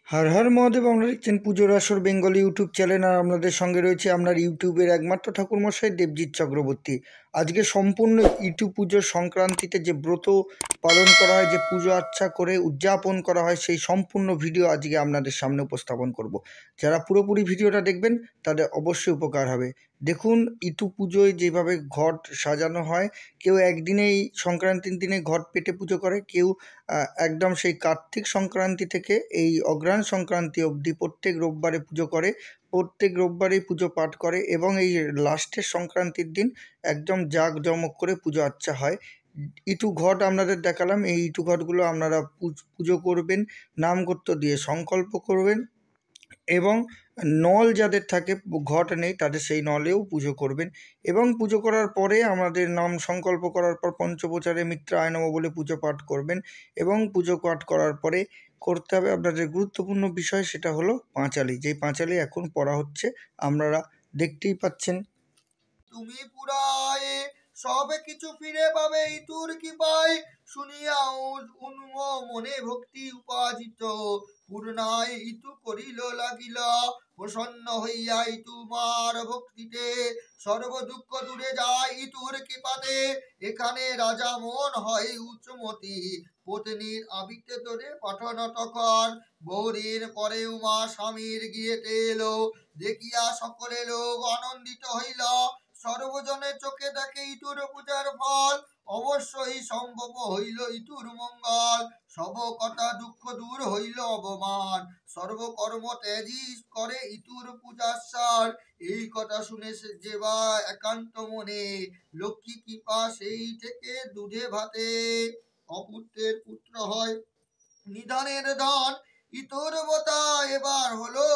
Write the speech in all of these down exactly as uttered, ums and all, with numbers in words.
হর হর মহাদেব। আমরা দেখছেন পুজোর আসর বেঙ্গলি ইউটিউব চ্যানেল, আর আপনাদের সঙ্গে রয়েছে আপনার ইউটিউবের একমাত্র ঠাকুরমশাই দেবজিৎ চক্রবর্তী। আজকে সম্পূর্ণ ইটু পুজোর সংক্রান্তিতে যে ব্রত পালন করা হয়, যে পুজো আর্চা করে উদযাপন করা হয়, সেই সম্পূর্ণ ভিডিও আজকে আপনাদের সামনে উপস্থাপন করব। যারা পুরোপুরি ভিডিওটা দেখবেন তাদের অবশ্যই উপকার হবে। দেখুন, ইটু পুজোয় যেভাবে ঘট সাজানো হয়, কেউ একদিনেই সংক্রান্তির দিনে ঘট পেটে পুজো করে, কেউ আহ, একদম সেই কার্তিক সংক্রান্তি থেকে এই অগ্রহায়ণ সংক্রান্তি অবধি প্রত্যেক রোববারে পুজো করে, প্রত্যেক রোববারেই পুজো পাঠ করে, এবং এই লাস্টের সংক্রান্তির দিন একদম জাঁকজমক করে পুজো আর্চা হয়। ইটু ঘট আপনাদের দেখালাম, এই ইটু ঘটগুলো আপনারা পুজ- পুজো করবেন, নামগোত্র দিয়ে সংকল্প করবেন, এবং নল যাদের থাকে, ঘট নেই, তাদের সেই নলেও পুজো করবেন। এবং পুজো করার পরে আমাদের নাম সংকল্প করার পর পঞ্চপ্রচারে মিত্রায় নমঃ বলে পুজো পাঠ করবেন। এবং পুজো পাঠ করার পরে করতে হবে আপনাদের গুরুত্বপূর্ণ বিষয়, সেটা হলো পাঁচালি। যেই পাঁচালি এখন পড়া হচ্ছে, আপনারা দেখতেই পাচ্ছেন। তুমি পুরায় সব কিছু ফিরে পাবে ইতুর কি পাই, শুনিয়া উন্ম মনে ভক্তি উপাজিত, পূর্ণায় ইতু করিল লাগিল, প্রসন্ন হইয়া ইতু মার ভক্তিতে, সর্ব দুঃখ দূরে যায় ইতুর কৃপাতে, এখানে রাজা মন হয় উচ্চমতি, পত্নীর আবিতে তোরে পাঠন তখন, বৌরীর পরে উমা স্বামীর গিয়েতে এলো, দেখিয়া সকলে লোক আনন্দিত হইল, সর্বজনের চোখে দেখে ইতুর পূজার ফল, অবশ্যই সম্ভব হইল ইতুর মঙ্গল, সব কথা দুঃখ দূর হইল অবমান, সর্বকর্ম ত্যাজি করে ইতুর পূজার, এই কথা শুনে সে যেবা একান্ত মনে, লক্ষ্মী কৃপা সেই থেকে দুধে ভাতে, অপুত্রের পুত্র হয় নিধনের ধন, ইতুর বতা এবার হলো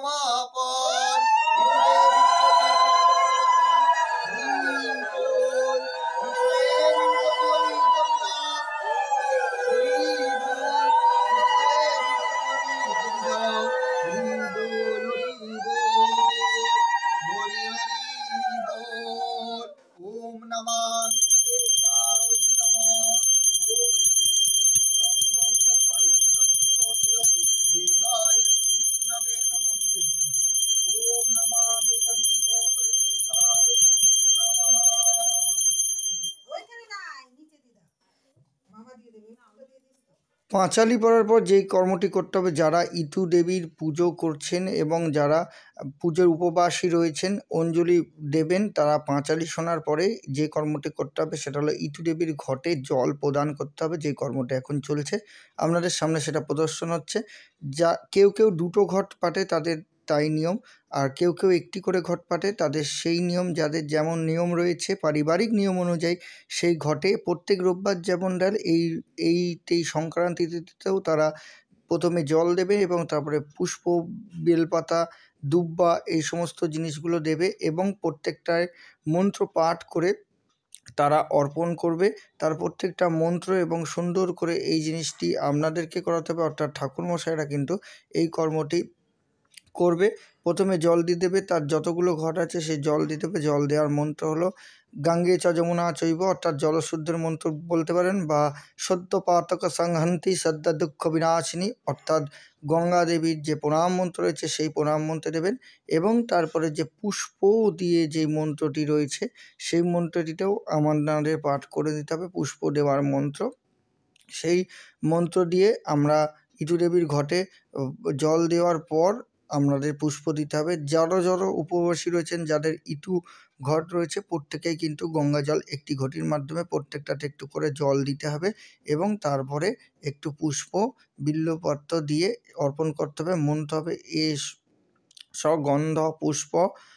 সমাপন। ওম নমঃ পাঁচালি পড়ার পর যেই কর্মটি করতে হবে, যারা ইতু দেবীর পুজো করছেন এবং যারা পুজোর উপবাসী রয়েছেন, অঞ্জলি দেবেন, তারা পাঁচালি শোনার পরে যে কর্মটি করতে হবে সেটা হলো ইতু দেবীর ঘটে জল প্রদান করতে হবে। যে কর্মটা এখন চলছে আপনাদের সামনে সেটা প্রদর্শন হচ্ছে। যা কেউ কেউ দুটো ঘট পাঠে, তাদের তাই নিয়ম, আর কেউ কেউ একটি করে ঘট পাঠে, তাদের সেই নিয়ম, যাদের যেমন নিয়ম রয়েছে পারিবারিক নিয়ম অনুযায়ী সেই ঘটে প্রত্যেক রোববার যেমন দেন, এই এই এই সংক্রান্তি তিথিতেও তারা প্রথমে জল দেবে এবং তারপরে পুষ্প, বেলপাতা, দুব্বা, এই সমস্ত জিনিসগুলো দেবে, এবং প্রত্যেকটায় মন্ত্র পাঠ করে তারা অর্পণ করবে। তার প্রত্যেকটা মন্ত্র এবং সুন্দর করে এই জিনিসটি আপনাদেরকে করাতে হবে, অর্থাৎ ঠাকুরমশাইরা কিন্তু এই কর্মটি করবে। প্রথমে জল দিয়ে দেবে, তার যতগুলো ঘট আছে সেই জল দিতে হবে। জল দেওয়ার মন্ত্র হলো গঙ্গে চ যমুনা চৈব, অর্থাৎ জলশুদ্ধের মন্ত্র বলতে পারেন, বা সদ্য পাতক সংহন্তি সদ্য দুঃখ বিনাশিনী, অর্থাৎ গঙ্গা দেবীর যে প্রণাম মন্ত্র রয়েছে সেই প্রণাম মন্ত্র দেবেন। এবং তারপরে যে পুষ্প দিয়ে যে মন্ত্রটি রয়েছে সেই মন্ত্রটিতেও আমাদের পাঠ করে দিতে হবে, পুষ্প দেওয়ার মন্ত্র। সেই মন্ত্র দিয়ে আমরা ইটু দেবীর ঘটে জল দেওয়ার পর আপনাদের পুষ্প দিতে হবে। যারা যারা উপবাসী রয়েছেন, যাদের ইটু ঘট রয়েছে, প্রত্যেকেই কিন্তু গঙ্গা জল একটি ঘটির মাধ্যমে প্রত্যেকটাতে একটু করে জল দিতে হবে, এবং তারপরে একটু পুষ্প, বিল্বপত্র দিয়ে অর্পণ করতে হবে। মন্ত্র হবে এ সগন্ধ পুষ্প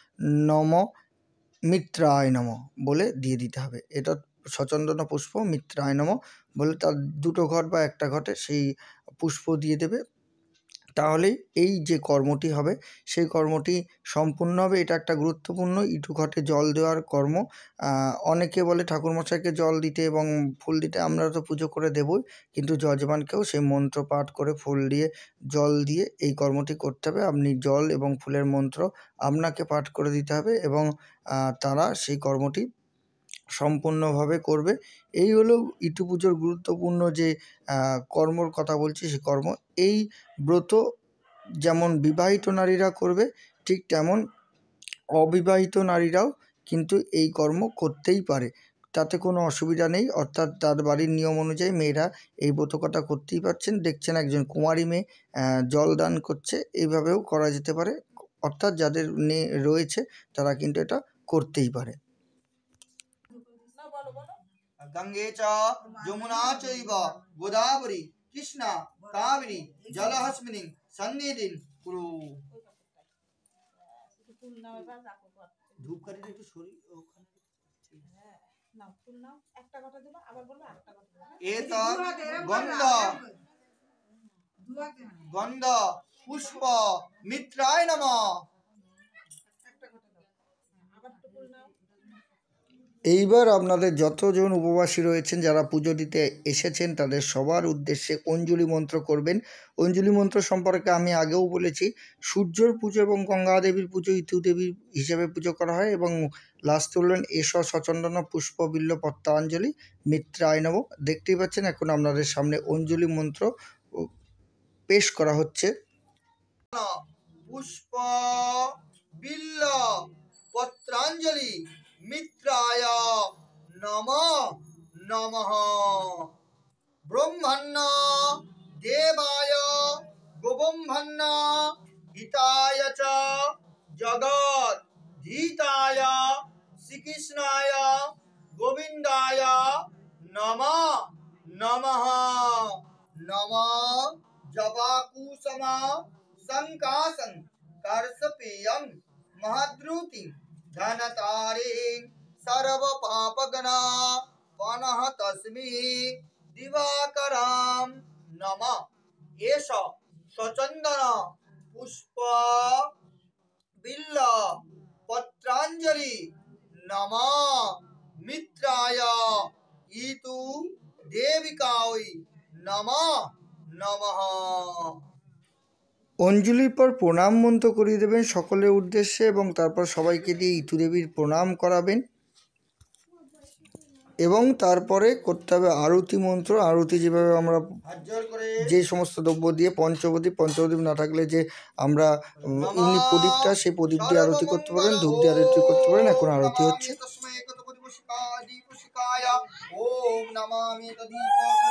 নম মিত্রায় নম বলে দিয়ে দিতে হবে। এটা সচন্দন পুষ্প মিত্রায় নম বলে তার দুটো ঘট বা একটা ঘটে সেই পুষ্প দিয়ে দেবে। তাহলেই এই যে কর্মটি হবে সেই কর্মটি সম্পূর্ণ হবে। এটা একটা গুরুত্বপূর্ণ ইটু ঘটে জল দেওয়ার কর্ম। অনেকে বলে ঠাকুরমশাইকে জল দিতে এবং ফুল দিতে, আমরা তো পুজো করে দেবই, কিন্তু যজমানকেও সেই মন্ত্র পাঠ করে ফুল দিয়ে জল দিয়ে এই কর্মটি করতে হবে। আপনি জল এবং ফুলের মন্ত্র আপনাকে পাঠ করে দিতে হবে, এবং তারা সেই কর্মটি সম্পূর্ণভাবে করবে। এই হলো ইটু পুজোর গুরুত্বপূর্ণ যে কর্মর কথা বলছি, সে কর্ম। এই ব্রত যেমন বিবাহিত নারীরা করবে ঠিক তেমন অবিবাহিত নারীরাও কিন্তু এই কর্ম করতেই পারে, তাতে কোনো অসুবিধা নেই। অর্থাৎ তার বাড়ির নিয়ম অনুযায়ী মেয়েরা এই ব্রতকথা করতেই পারছেন। দেখছেন একজন কুমারী মেয়ে জল দান করছে, এইভাবেও করা যেতে পারে। অর্থাৎ যাদের রয়েছে তারা কিন্তু এটা করতেই পারে। গঙ্গে চ যমুনা চৈব গোদাবরী কৃষ্ণা কাবেরী জলহস্মিনী সন্নিধিং কুরু। ধূপকাঠিটা একটু সরি ওখানে। এতৎ গন্ধ গন্ধ পুষ্প মিত্রায় নমঃ। এইবার আপনাদের যতজন উপবাসী রয়েছেন যারা পুজো দিতে এসেছেন তাদের সবার উদ্দেশ্যে অঞ্জলি মন্ত্র করবেন। অঞ্জলি মন্ত্র সম্পর্কে আমি আগেও বলেছি, সূর্যর পুজো এবং গঙ্গা দেবীর পুজো ইতু দেবীর হিসেবে পুজো করা হয় এবং লাস্ট বললেন এস সচন্দন পুষ্প বিল্ল পত্রাঞ্জলি মিত্রায় নমঃ। দেখতেই পাচ্ছেন এখন আপনাদের সামনে অঞ্জলি মন্ত্র পেশ করা হচ্ছে। পুষ্প বিল্ল পত্রাঞ্জলি মিত্রায় নমঃ নমঃ। ব্রহ্মণ্য দেবায় গোব্রহ্মণ্য হিতায় চ জগৎ ধীতায় শ্রীকৃষ্ণায় গোবিন্দায় নমঃ নমঃ। নমঃ জবাকুসুম সংকাশং कर्षपेयं महद्रुतिं धनतारिं सर्वपापगणा वनः तस्मै दिवाकरां नमः। एष सचन्दन पुष्प बिल्ल पत्राञ्जलि नमः मित्राय इतु देविकायै नमः नमः। অঞ্জলির পর প্রণাম মন্ত্র করিয়ে দেবেন সকলের উদ্দেশ্যে এবং তারপর সবাইকে দিয়ে ইতু দেবীর প্রণাম করাবেন এবং তারপরে করতে হবে আরতি মন্ত্র। আরতি যেভাবে আমরা যে সমস্ত দ্রব্য দিয়ে পঞ্চপ্রদীপ পঞ্চপ্রদীপ না থাকলে যে আমরা এমনি প্রদীপটা সেই প্রদীপ দিয়ে আরতি করতে পারেন, ধূপ দিয়ে আরতি করতে পারেন। এখন আরতি হচ্ছে। ওম নমামি তদীপ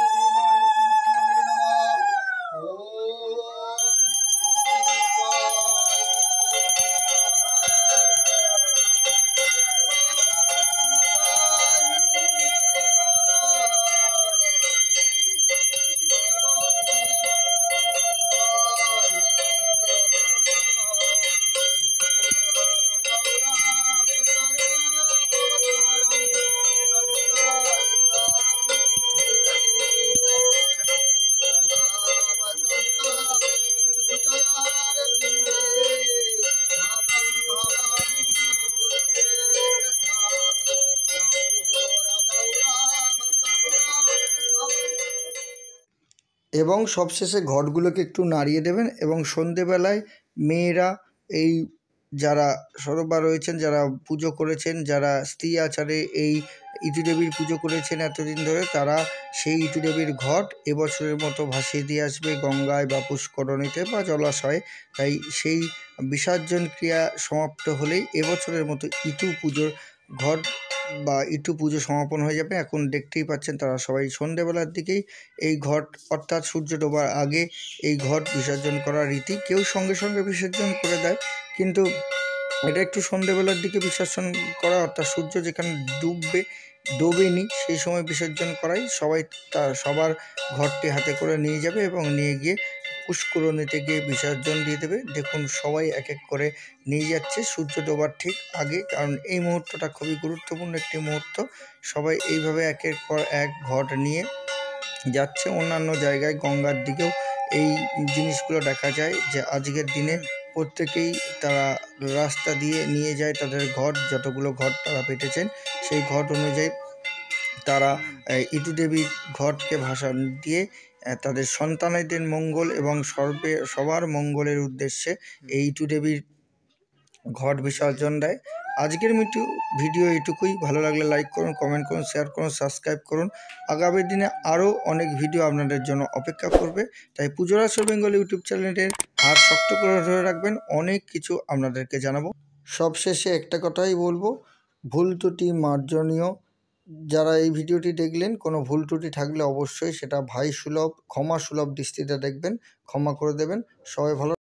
এবং সবশেষে ঘটগুলোকে একটু নাড়িয়ে দেবেন এবং সন্ধেবেলায় মেয়েরা এই যারা সরবা রয়েছেন, যারা পুজো করেছেন, যারা স্ত্রী আচারে এই ইতু দেবীর পুজো করেছেন এতদিন ধরে, তারা সেই ইতু দেবীর ঘট এবছরের মতো ভাসিয়ে দিয়ে আসবে গঙ্গায় বা পুষ্করণীতে বা জলাশয়ে। তাই সেই বিসর্জন ক্রিয়া সমাপ্ত হলেই এবছরের মতো ইতু পুজোর ঘট বা ইটু পুজো সমাপন হয়ে যাবে। এখন দেখতেই পাচ্ছেন তারা সবাই সন্ধেবেলার দিকেই এই ঘট অর্থাৎ সূর্য ডোবার আগে এই ঘট বিসর্জন করার রীতি। কেউ সঙ্গে সঙ্গে বিসর্জন করে দেয়, কিন্তু এটা একটু সন্ধেবেলার দিকে বিসর্জন করা, অর্থাৎ সূর্য যেখানে ডুববে ডোবেনি সেই সময় বিসর্জন করাই সবাই তার সবার ঘরটি হাতে করে নিয়ে যাবে এবং নিয়ে গিয়ে পুষ্করণীতে গিয়ে বিসর্জন দিয়ে দেবে। দেখুন সবাই এক এক করে নিয়ে যাচ্ছে সূর্য ডোবার ঠিক আগে, কারণ এই মুহূর্তটা খুবই গুরুত্বপূর্ণ একটি মুহূর্ত। সবাই এইভাবে একের পর এক ঘট নিয়ে যাচ্ছে। অন্যান্য জায়গায় গঙ্গার দিকেও এই জিনিসগুলো দেখা যায় যে আজকের দিনে প্রত্যেকেই তারা রাস্তা দিয়ে নিয়ে যায় তাদের ঘট, যতগুলো ঘট তারা পেতেছেন সেই ঘট অনুযায়ী তারা ইতু দেবীর ঘটকে ভাসান দিয়ে তাদের সন্তানেদের মঙ্গল এবং সর্বে সবার মঙ্গলের উদ্দেশ্যে এই ইতু দেবীর ঘট বিসর্জন দেয়। আজকের মিটু ভিডিও এটুকুই। ভালো লাগলে লাইক করুন, কমেন্ট করুন, শেয়ার করুন, সাবস্ক্রাইব করুন। আগামী দিনে আরও অনেক ভিডিও আপনাদের জন্য অপেক্ষা করবে। তাই পুজোর আসর বেঙ্গল ইউটিউব চ্যানেলের হাত শক্ত করে ধরে রাখবেন, অনেক কিছু আপনাদেরকে জানাবো। সবশেষে একটা কথাই বলবো, ভুল ত্রুটি মার্জনীয়। যারা এই ভিডিওটি দেখলেন, কোনো ভুল ত্রুটি থাকলে অবশ্যই সেটা ভাই সুলভ, ক্ষমা সুলভ দৃষ্টিতে দেখবেন, ক্ষমা করে দেবেন। সবাই ভালো